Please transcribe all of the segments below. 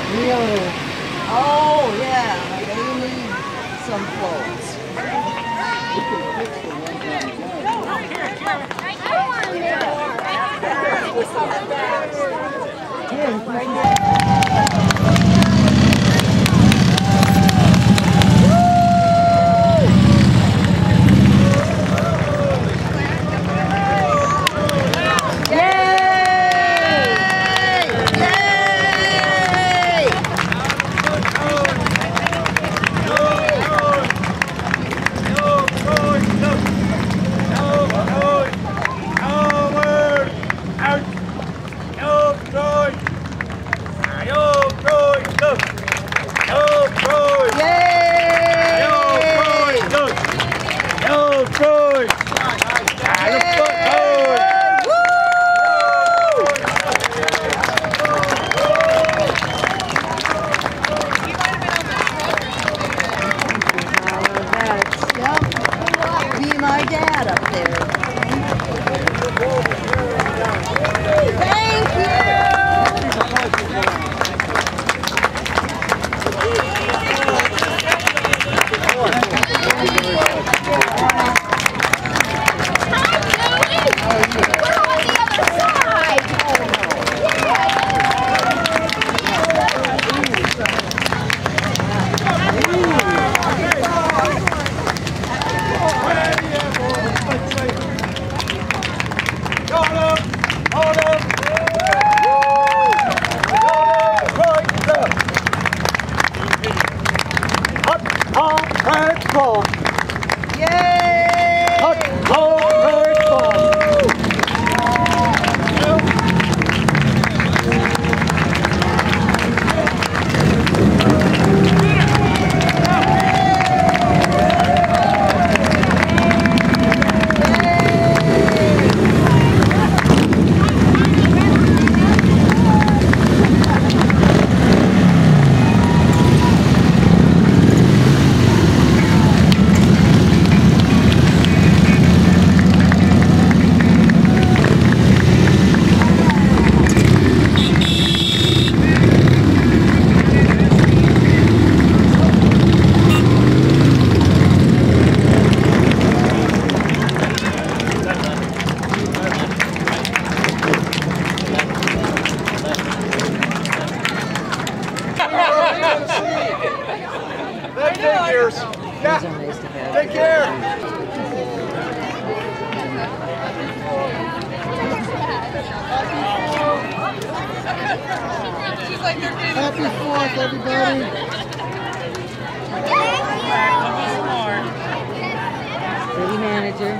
Really? Oh, yeah. They need some clothes. You can fix the one down My dad up there. Thank you. Take care. Happy 4th, everybody. City manager.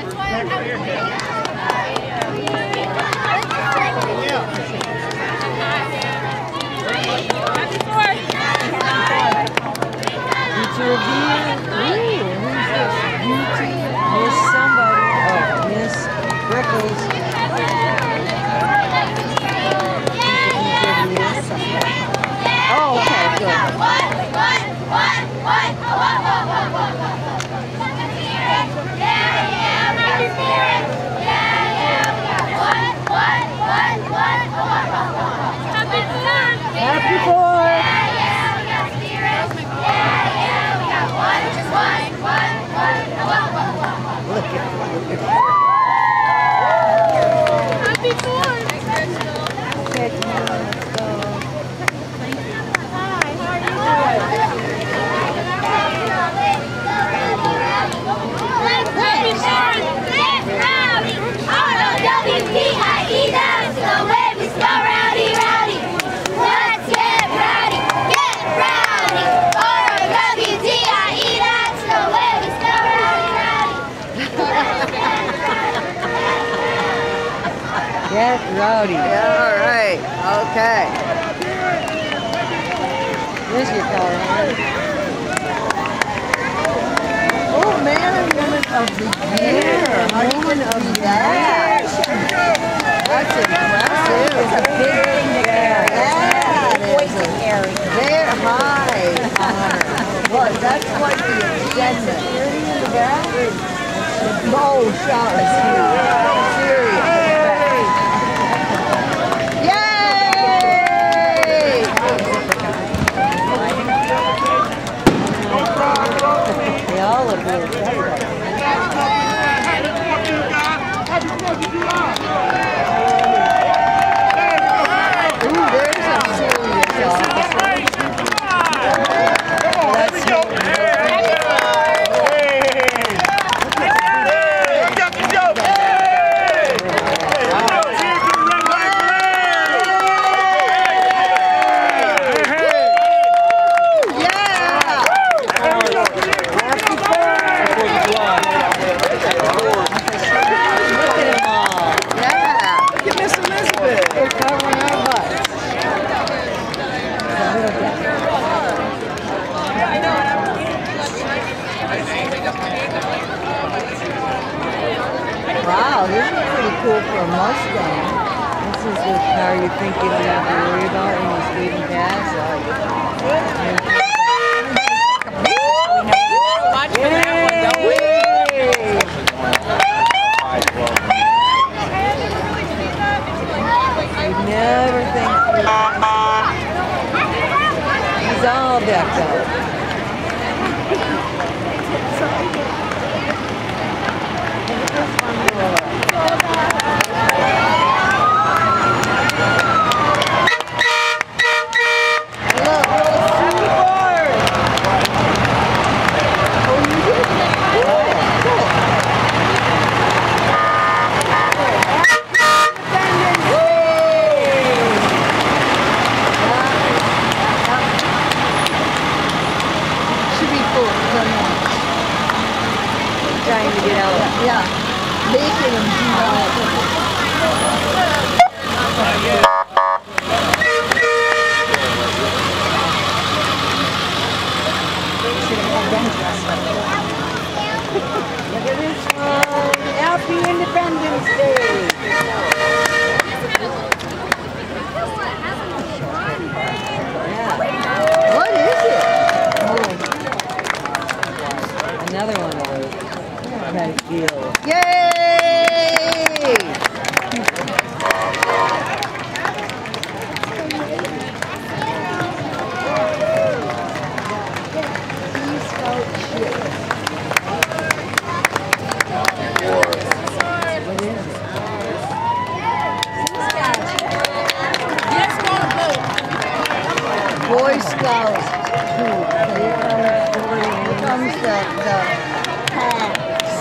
Teacher of the year. Ooh, who's this? Beauty. Miss somebody. Oh, Miss Rickles. Oh, okay, good. Happy 4th! Happy 4th! Get rowdy. Yeah, all right. Okay. Here's your color. Oh, man and woman of the year. Woman of that. That's impressive. It's a big thing to carry. Yeah, it is. Very high honor. Well, that's quite the achievement. In the back? No, shot is serious. Yay! a Mustang. This is the car you think you don't have to worry about when you're speeding past. Watch for that one, don't we? You never think he's all decked out. Trying to get out. Yeah, making them do that. Look at this one. Happy Independence Day. Yeah. What is it? Another one of those. Nice deal. Yay! Boy Scouts. Here comes the packs.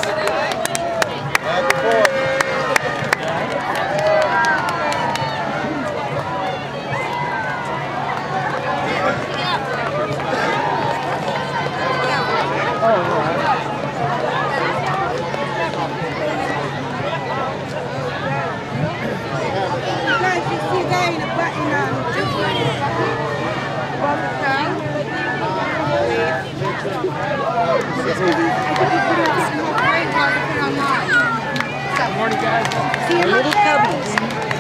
Little cubbies.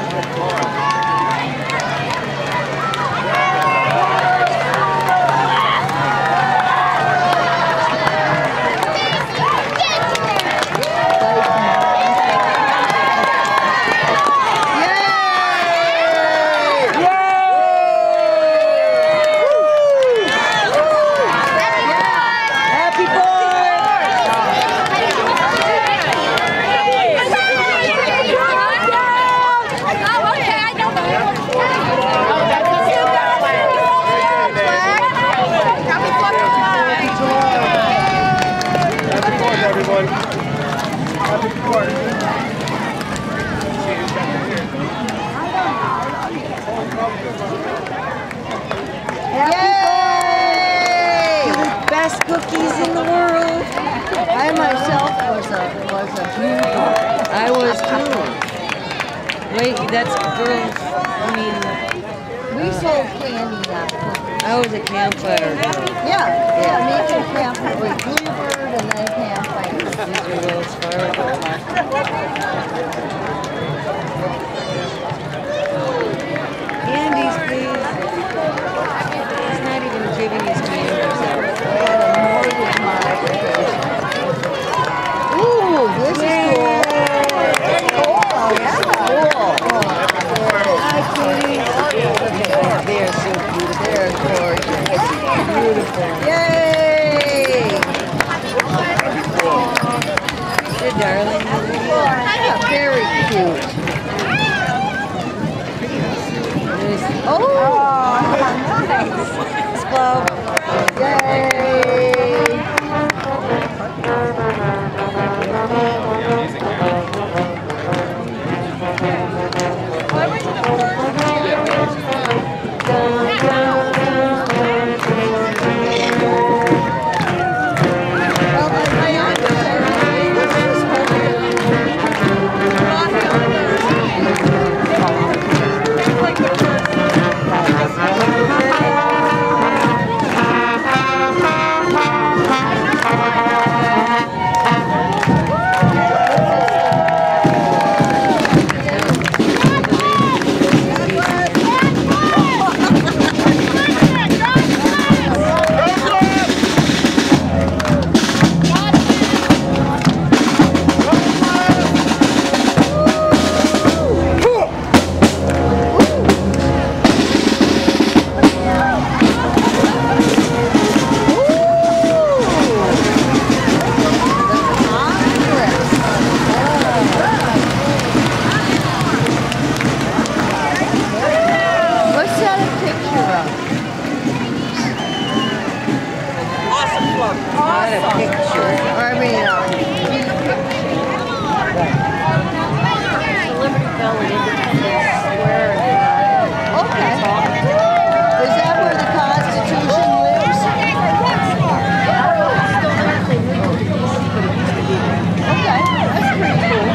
Best cookies in the world. I myself was a huge one. I was too. Wait, that's girls. I mean, We sold candy, not cookies. I was a campfire girl. Yeah, making campfire with Bluebird and then campfire. These are Wells Fargo. Candies, please. He's not even giving his candies out. Ooh, this is cool. Oh, yeah. Cool. Hi, kitties. They're so beautiful. They're gorgeous. Beautiful. Yay! They're darling. Yeah, very cute. Oh, Nice. Slow. yay! got a picture. I mean, Liberty Bell at Independence Square. okay. Is that where the Constitution lives? Okay, that's pretty cool.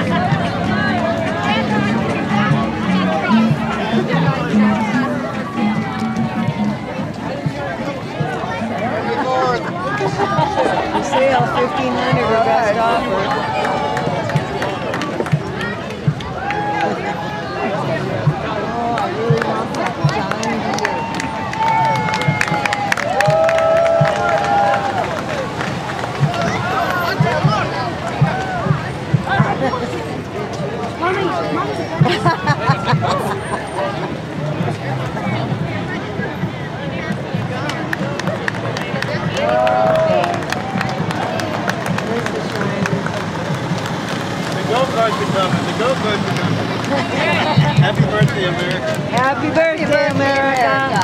You see how 1,500 are best offer. Oh, I really want that giant deer. Go-karts are coming. The go-karts are coming. Happy birthday, America. Happy birthday, America.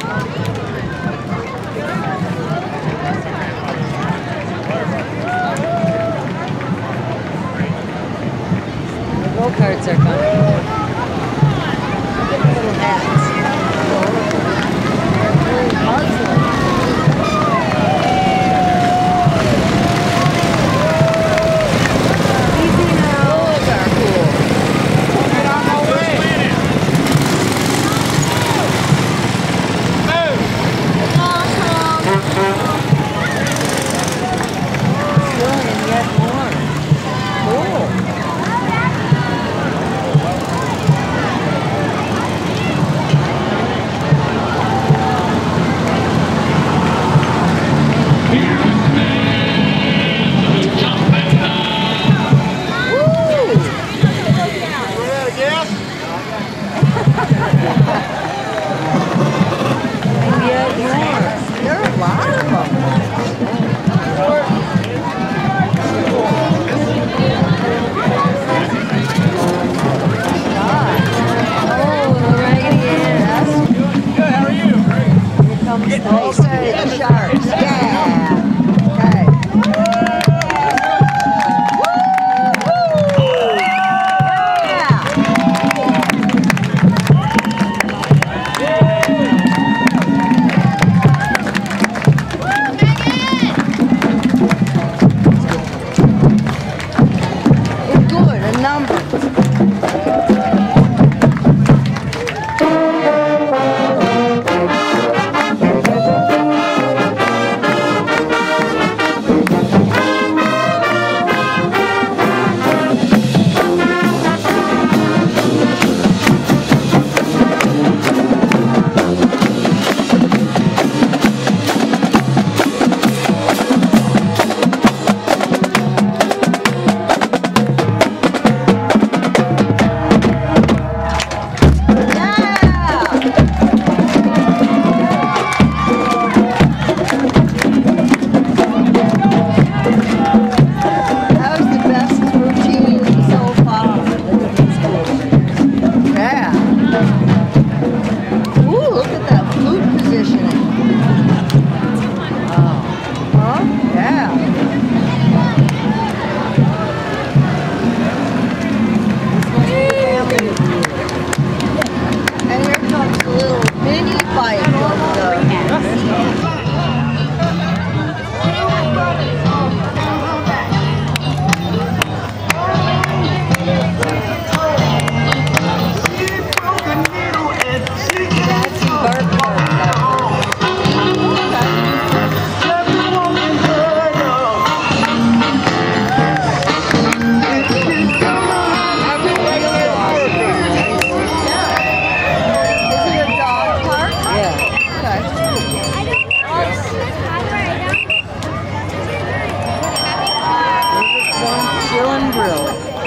The go-karts are coming. Little hats. Easy now. Those are cool. Get on my way. Still and yet more. Cool. And yet more. There are a lot of them. Oh, the Raggedy Ann. Good, how are you? Here comes the Okay, the sharks. Yeah. Okay. It's good, a number. That was the best routine so far. Yeah. Ooh, look at that flute positioning. Huh? Yeah. And here comes the little mini bike of the That's Bert Is it a dog park? Yeah. Okay. Chill and grill.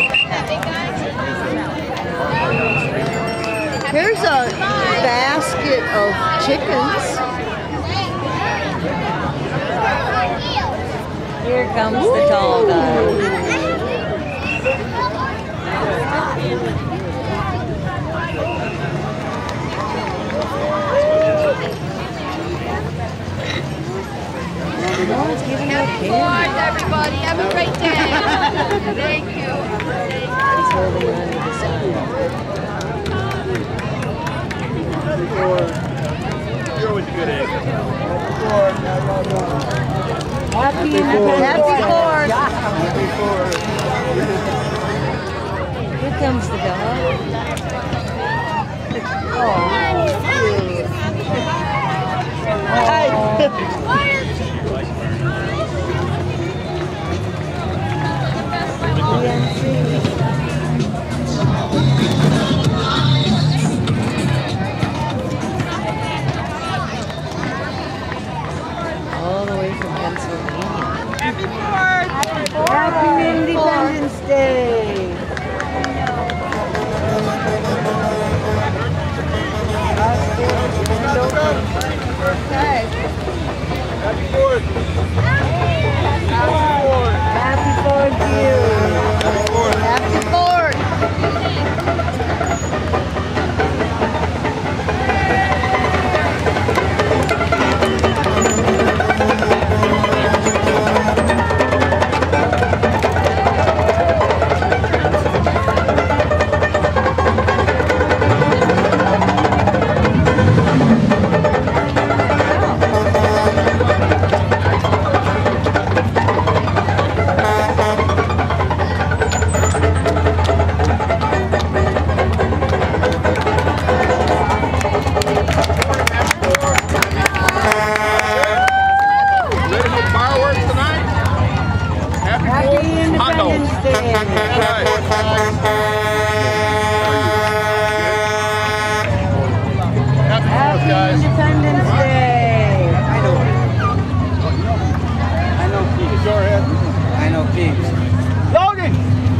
Here's a basket of chickens. Here comes the tall guy. one's giving her Happy candy. 4th, everybody. Have a great day. Thank you. He's holding on to the sign. You're always a good egg. Happy Independence Day. Happy 4th. Here comes the dog. All the way from Pennsylvania. Happy 4th. Happy Independence Day. Okay. Happy 4th. Happy 4th to you. Happy 4th. Ready for fireworks tonight? Happy Hot dogs. Independence Day. Happy 4th, Happy guys. Independence Day. I know peeps. Go ahead. I know peeps. Logan!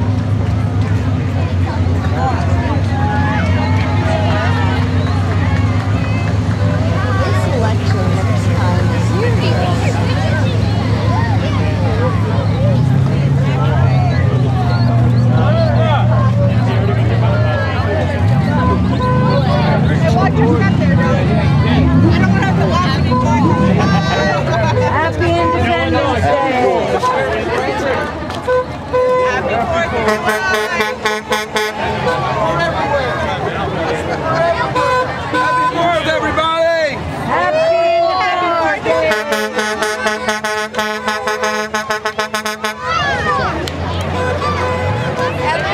This election looks kind of serious. Watch your step there, Doug. I don't want to have to laugh anymore. Happy Independence Day. Happy 4th. Happy 4th, everybody! Happy Independence Day. Happy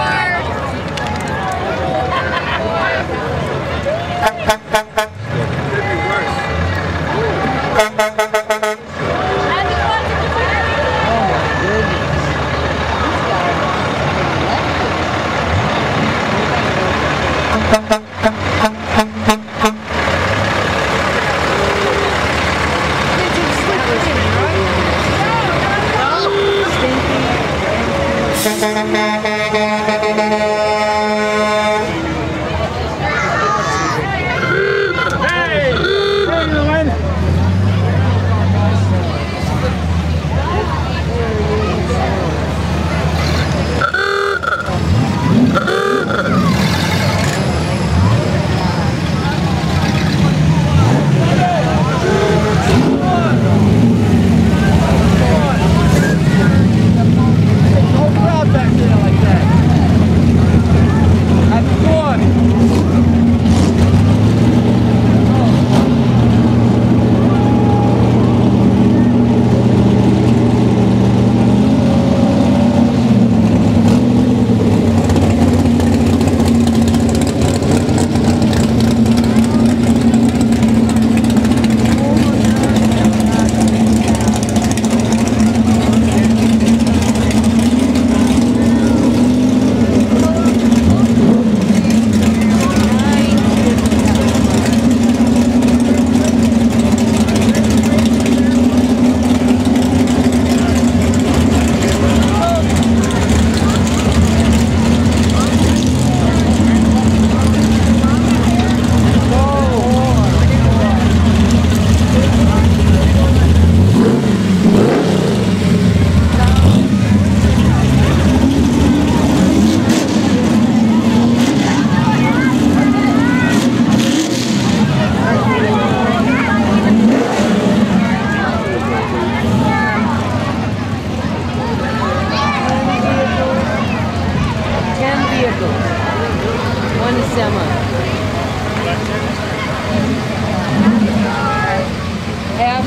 4th. Whole crowd back there like that.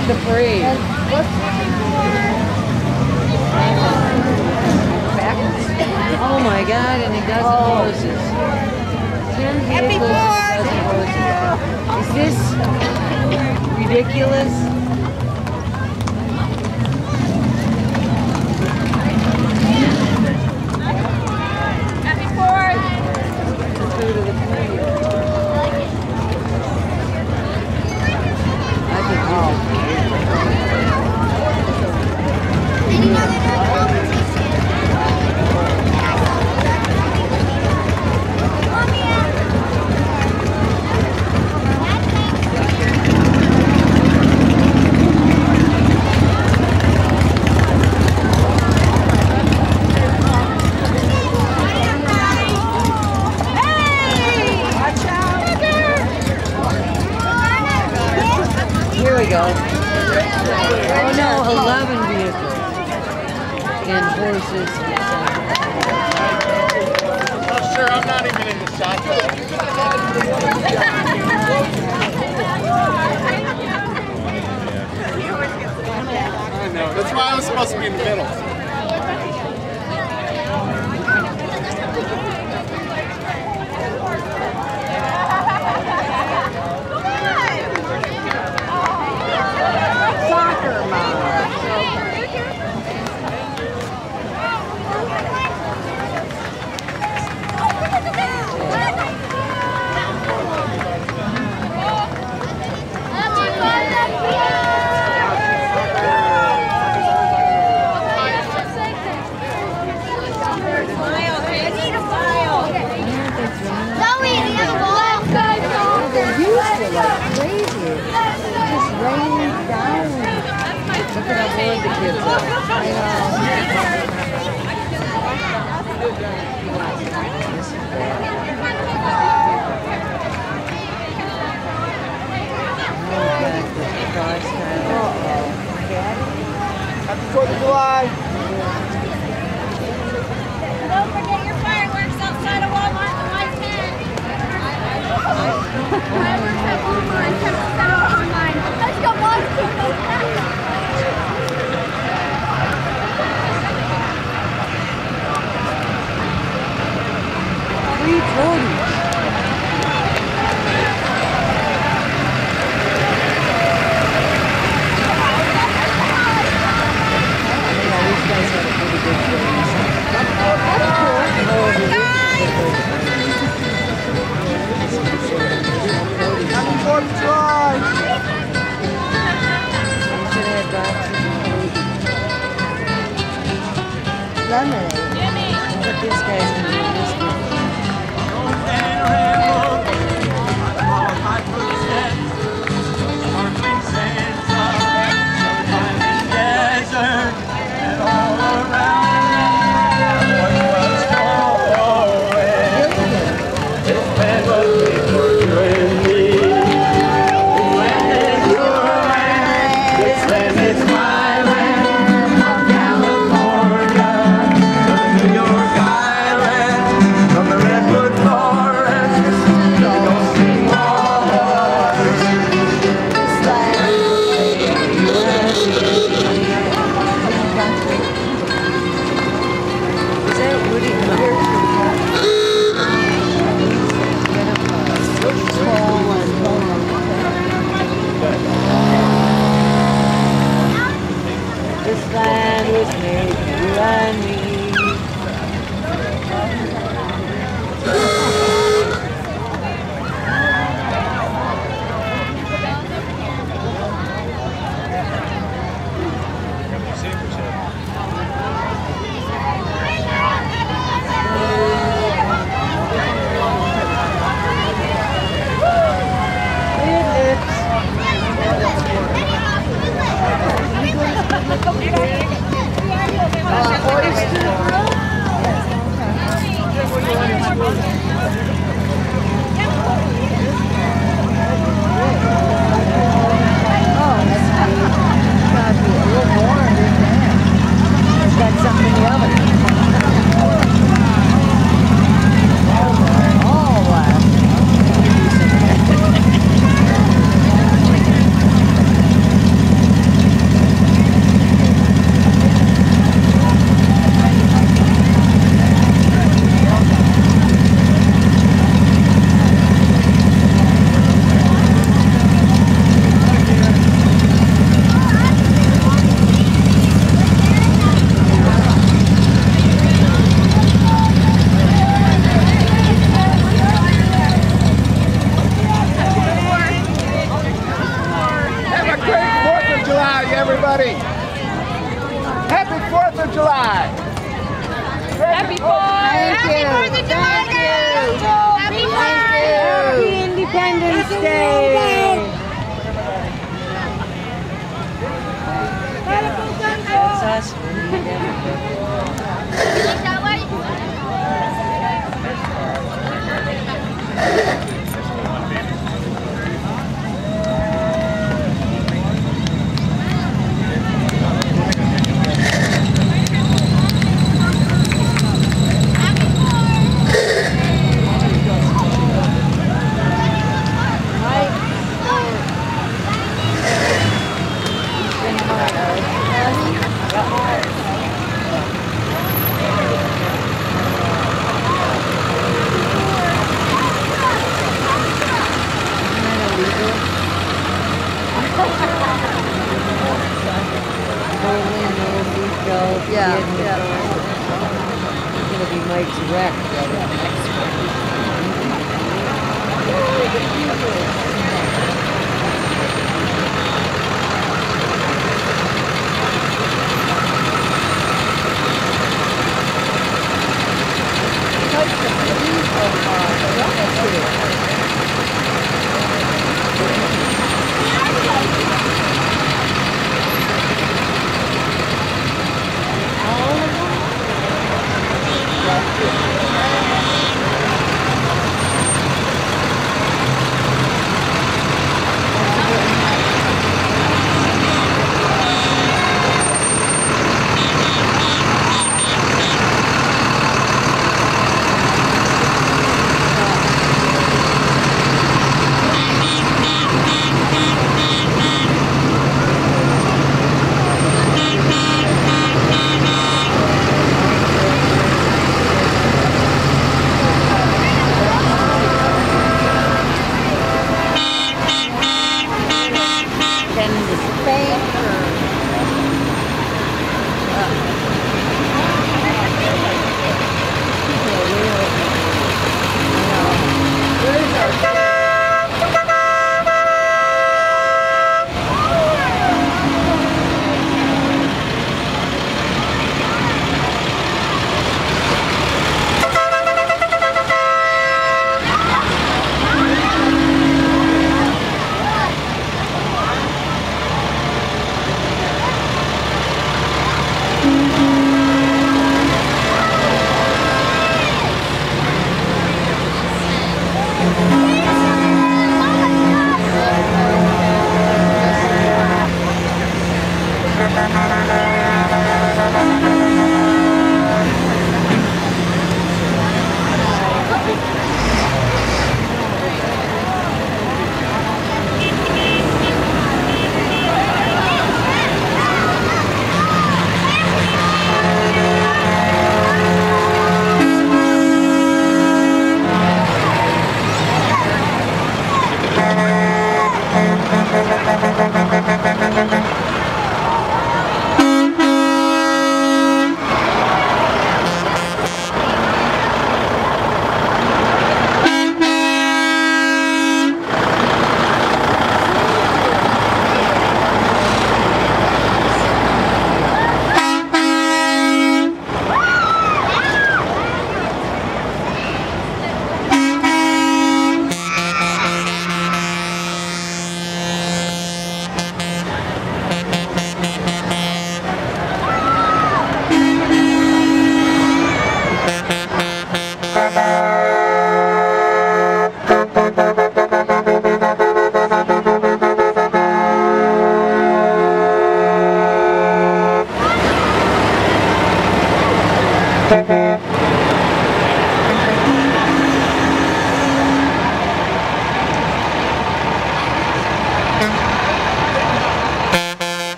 the parade. Oh my God, and a dozen horses. 10 vehicles and a dozen horses. Is this ridiculous? Happy 4th! The food of the community. I think here we go. Oh no, 11 vehicles. And horses. Oh, sure, I'm not even in the shot. I know. That's why I was supposed to be in the middle. Soccer mom. They're used to like crazy. It just rains down. Look at how bored the kids are. I know. Happy 4th of July. Don't forget your fireworks outside of Walmart on my 10. Fireworks at Walmart, 10% off online. Let's go, boys. Free produce. Happy 4th of July. Lemonade. But this guy's gonna be this one. New York Island. everybody. Happy 4th of July. Happy 4th! Happy 4th of July, girls! Happy 4th! Happy Independence Day! That's us. Yeah. It's gonna be Mike's wreck.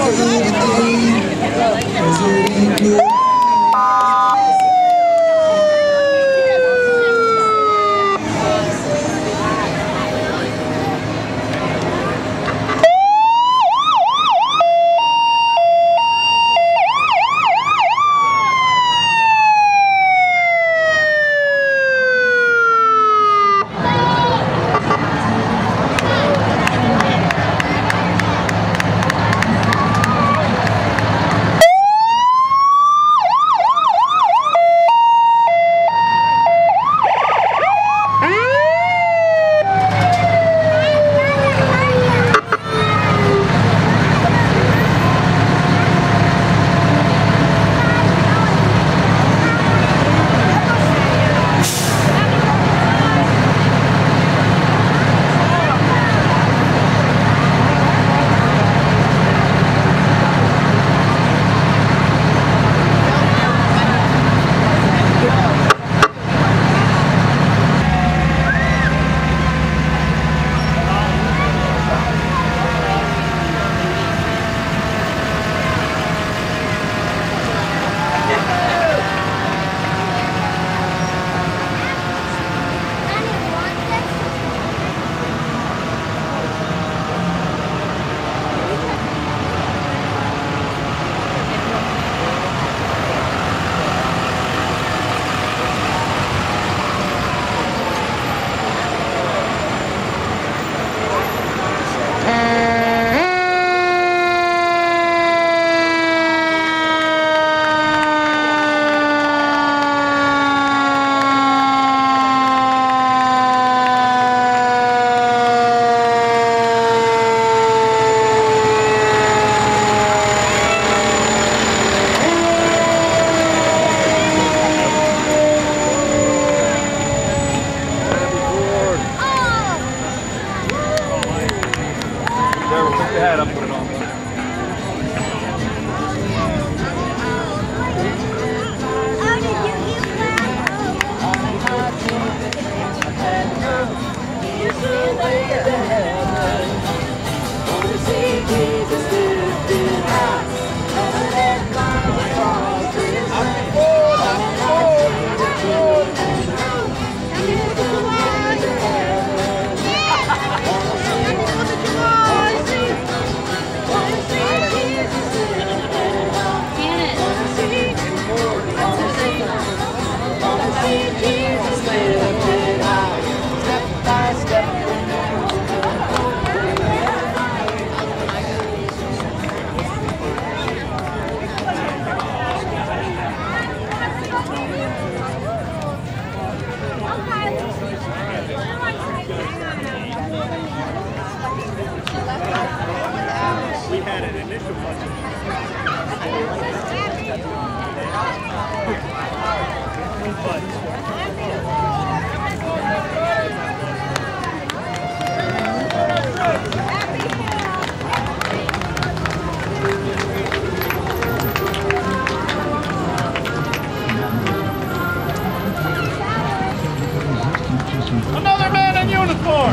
Another man in uniform!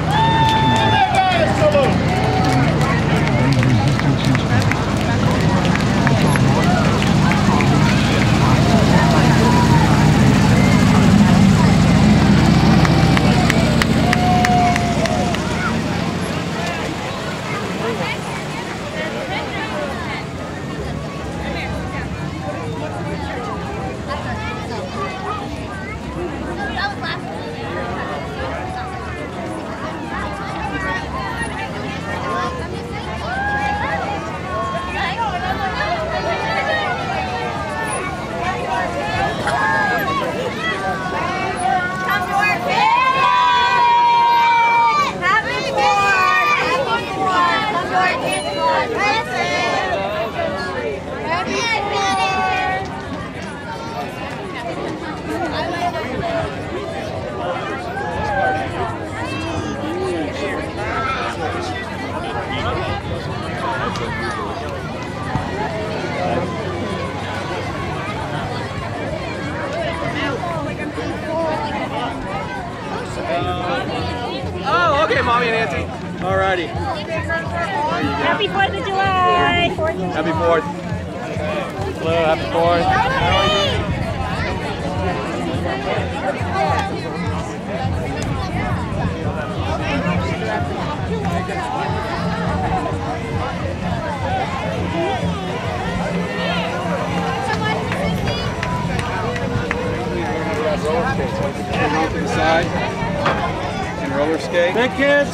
Give that guy a salute! Happy 4th. Hello, happy 4th. Roller skates. Put them off to the side and roller skate. Big kids.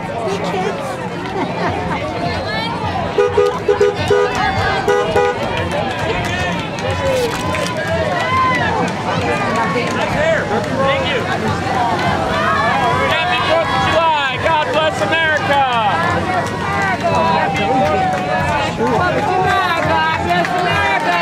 Thank you. Happy 4th of July. God bless America. Happy 4th of July. God bless America.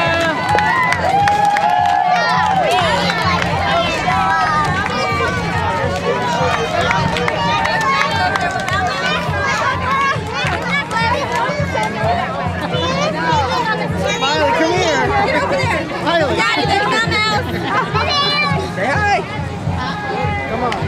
Miley, come here. Miley. Daddy, there's nothing else. Say hi. Come on.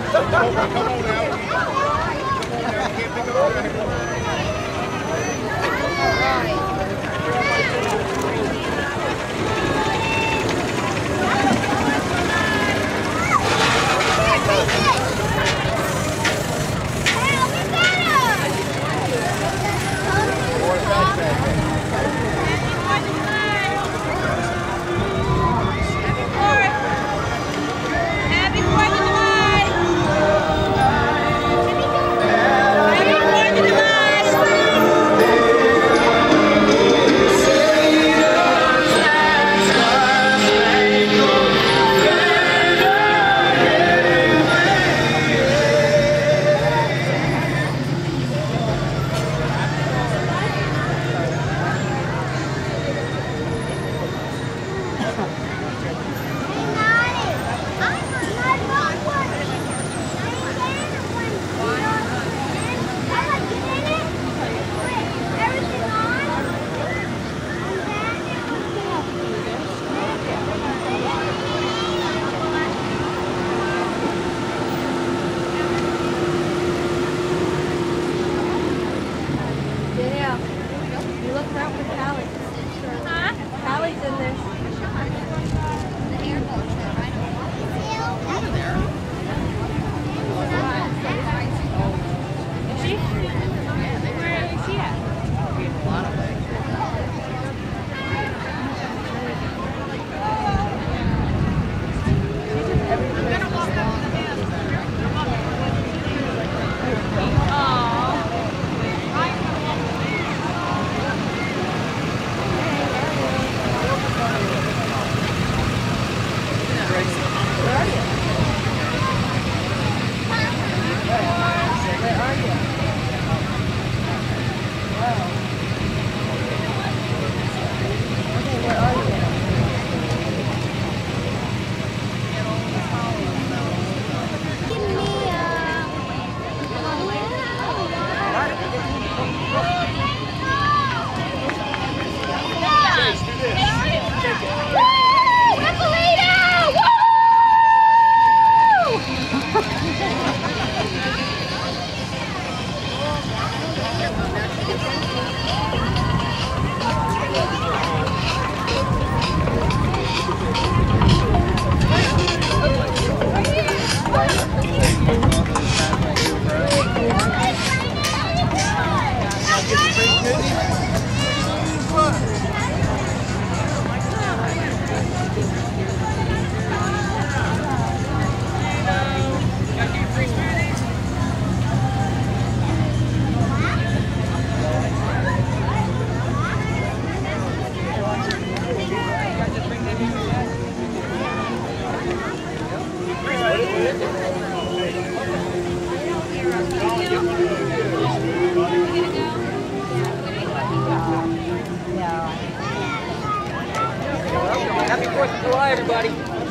Happy 4th of July, everybody.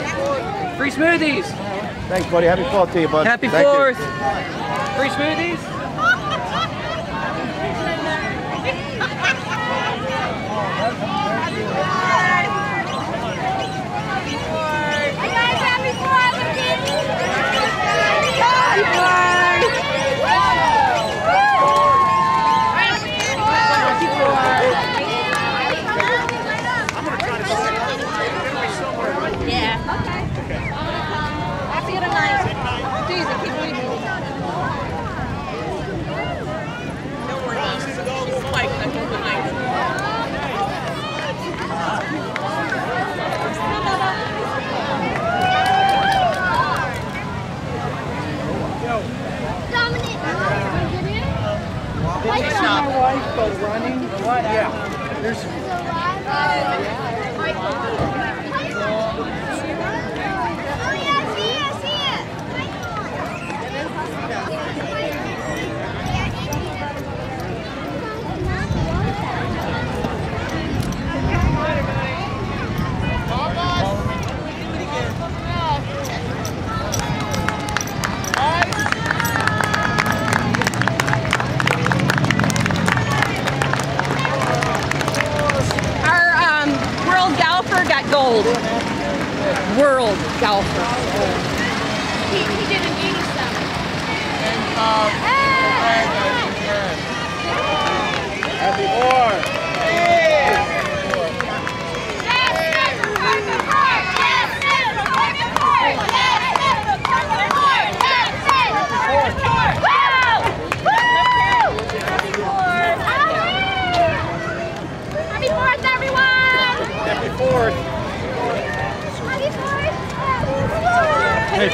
Free smoothies. Thanks, buddy. Happy 4th to you, bud. Happy Thank 4th. You. Free smoothies. Running? What? Yeah. There's. Gold. World golfer. He did an 87.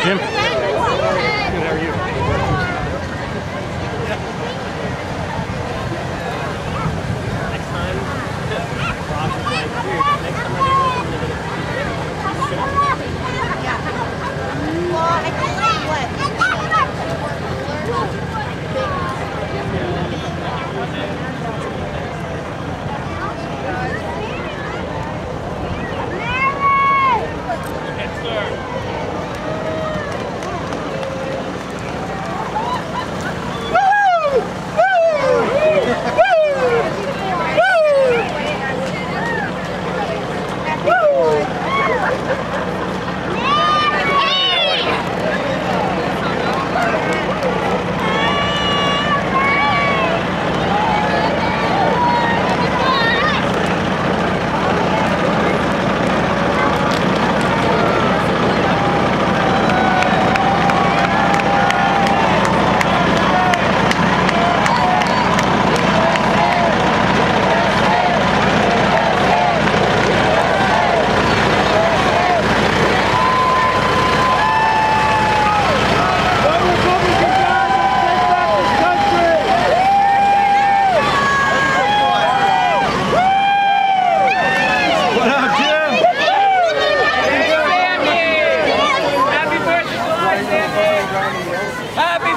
Jim? Good, how are you? Next time, Happy